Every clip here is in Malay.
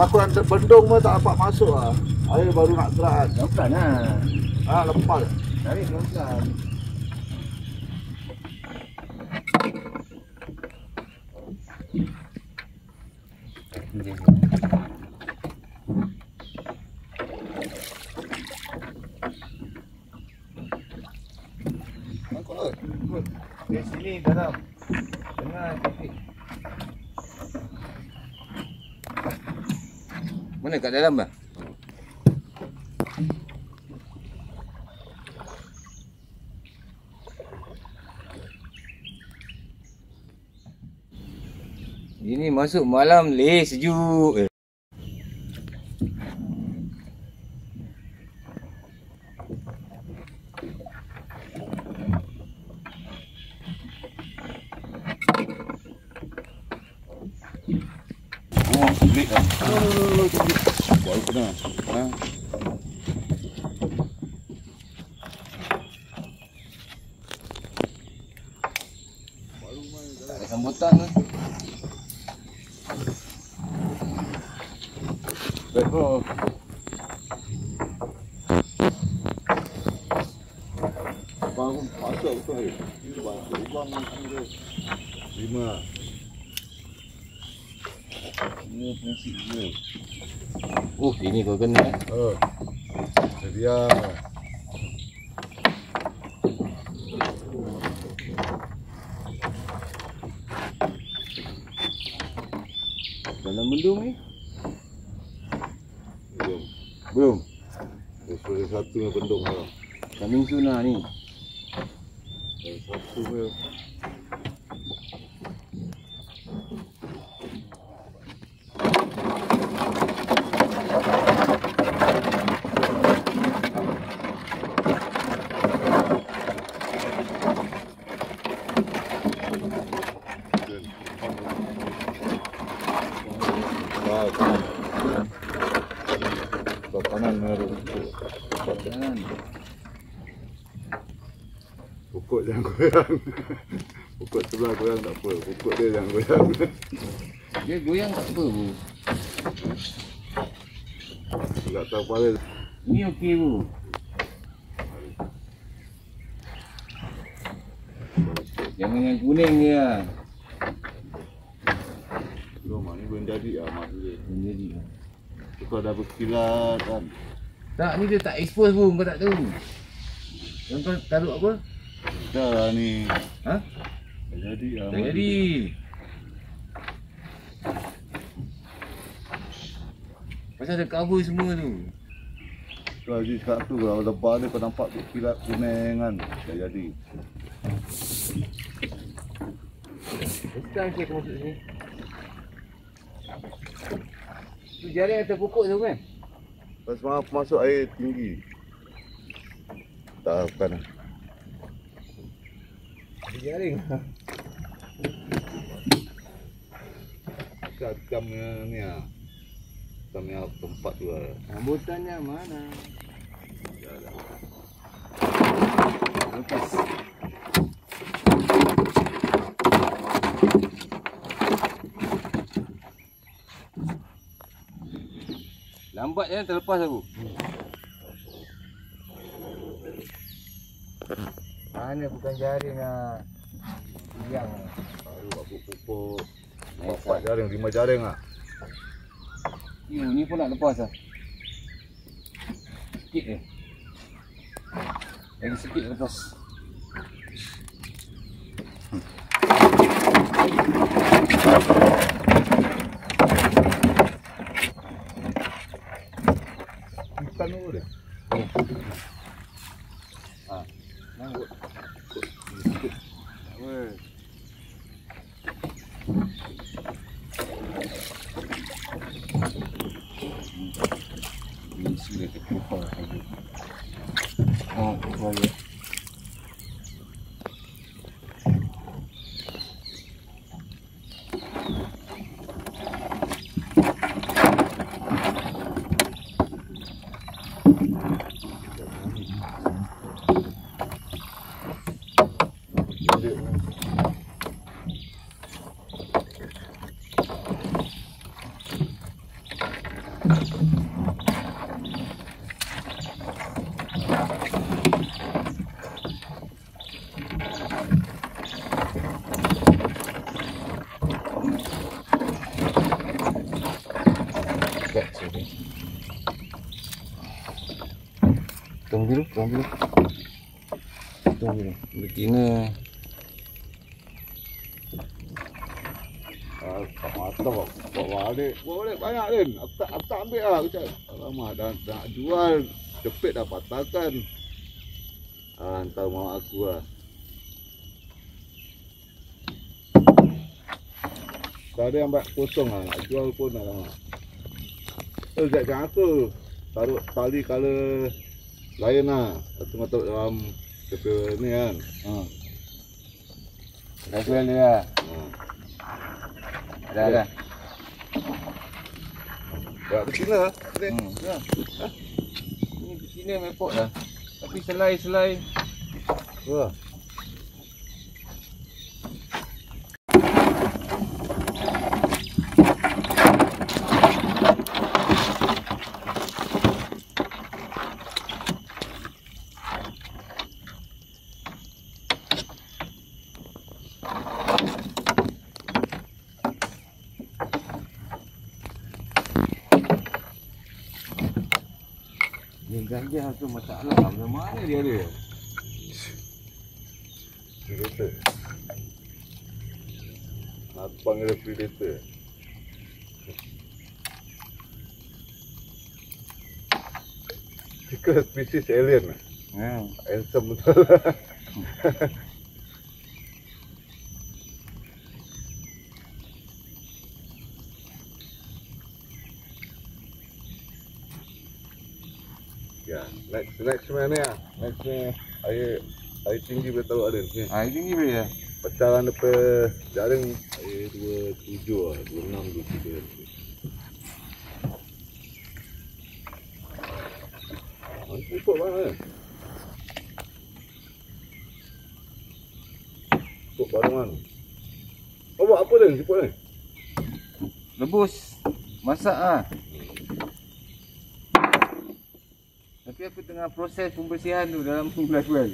Pakuan bendung pun tak dapat masuk lah. Air baru nak gerak. Pelan lah. Lepas. Tarik pelan-pelan. Di sini dalam. Tengah titik. Mana kat dalam bang? Ini masuk malam sejuk. Blik dah. Baru kena. Ada sambutan tu. Baik bro. Bang masuk betul ni. Ini bang ni 5. Ini prinsip dia. Ini kau kena. Sedia. Dalam bendung ni? Belum. Sudah satu yang bendung lah. Kambing tuna ni. Satu dia. Kanan meru. Kanan. Pokok jangan goyang. Pokok sebelah goyang tak apa. Pokok dia jangan goyang. Dia goyang tak apa bu. Tak tahu kepala. Ni okey bu. Jangan yang kuning dia. Belum ni belum jadi lah mak dia. Belum jadi lah. Kau dah berkilat kan. Tak, ni dia tak expose pun, kau tak tahu. Yang kau taruh apa? Dah lah ni. Ha? Tak jadi lah. Tak jadi. Pasal ada cover semua tu. Kau lagi sekarang tu kalau lebar dia kau nampak tu kilat kuning kan. Tak jadi. Sekarang saya masuk sini. Tu jaring atas pokok tu kan? Pas semalam masuk air tinggi. Tak bukan lah. Ada jaring. Ketam ni lah. Ketam yang tempat tu lah. Rambutannya mana? Dah dah. Lepas. Lambat je terlepas aku. Mana bukan jaring lah. Yang Baru aku pupuk. 4 jaring, 5 jaring lah. Ni pun nak lepas lah. Sikit je. Lagi sikit lepas. Ikan tu dia. Nampak. Sikit. Apa? Ini sudah terkumpul lagi. Boleh. Tunggu dulu. Betina. Tak mantap. Bawa balik banyak Din. Aku tak ambil lah. Aku cakap, alamak, dah nak jual. Cepit dah patahkan. Hantar mak aku lah. Tak ada yang buat kosong lah. Nak jual pun alamak. Jangan aku. Taruh tali color lain lah. Lepas taruh dalam kepala ni kan. Dah jual dia lah. Dah. Buat betina lah. Ya. Ini betina mepok dah. Tapi selai. Wah. Ni gajah tu masalah. Macam mana dia ada? Predator. Aku panggil dia predator. Jika spesies alien lah. Handsome betul lah. Ya, next mana ya? Next ni air tinggi boleh taruh ada ni. Air tinggi boleh ya? Pecahan depan jaring air 27 lah, 26, 23. Pupuk mana? Pupuk barangan. Oh, buat apa ni? Pupuk ni? Rebus. Masak ah. Tapi aku tengah proses pembersihan tu dalam belas bulan.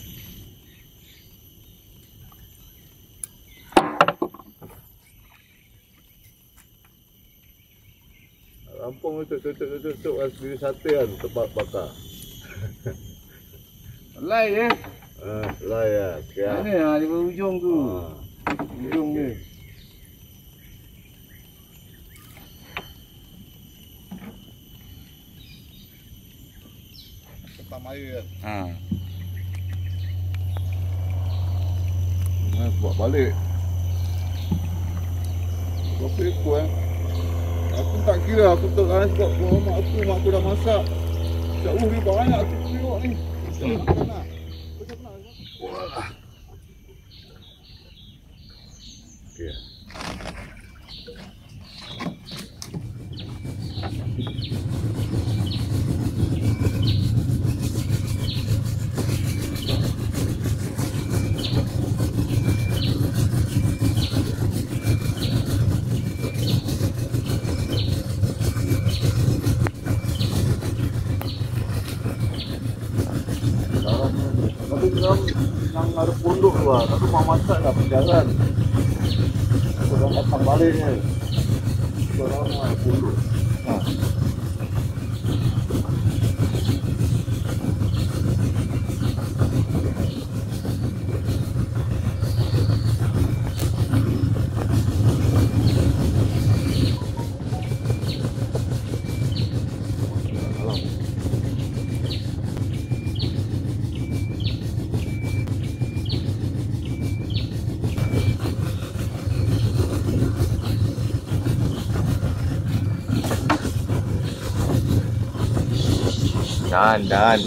Rampung tu kan sendiri sate kan tempat bakar. Lai je. Lai ya. Mana di ujung tu. Ujung dia. Ketam air kan. Buat balik. Berapa ekor kan? Aku tak kira, aku tak lain sebab mak aku dah masak. Cak ni banyak aku tengok ni. Makan lah. Wah. Okey. Yang ada pondok tu lah, tapi mau masak dah berjalan. Aku dah datang balik ni. Sekarang ada pondok. Dan.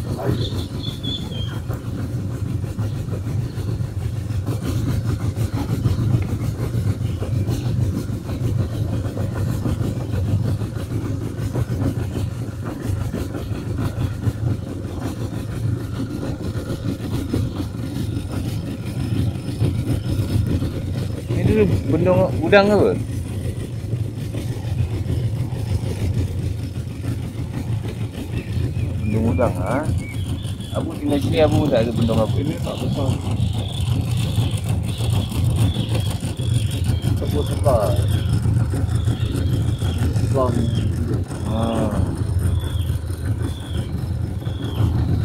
Ini dulu bendung udang apa? Udang ha. Abu tinggal sini, Abu tak ada bendung apa. Ini tak besar. Sebut-sebut. Sebut.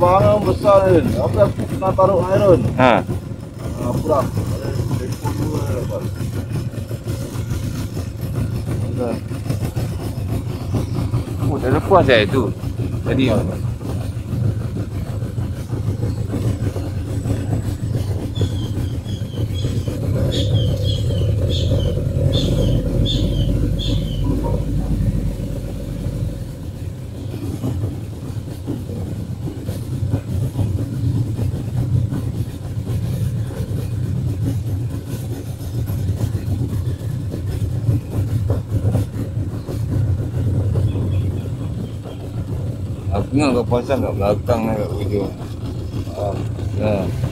bangang besar ni. Apa aku nak taruh air Ron? Ha. Purang. Ada ekor dua dapat. Oh, dah lepas dah itu. Tadi. Aku ingat kau pasang kat belakang kat video. Ya.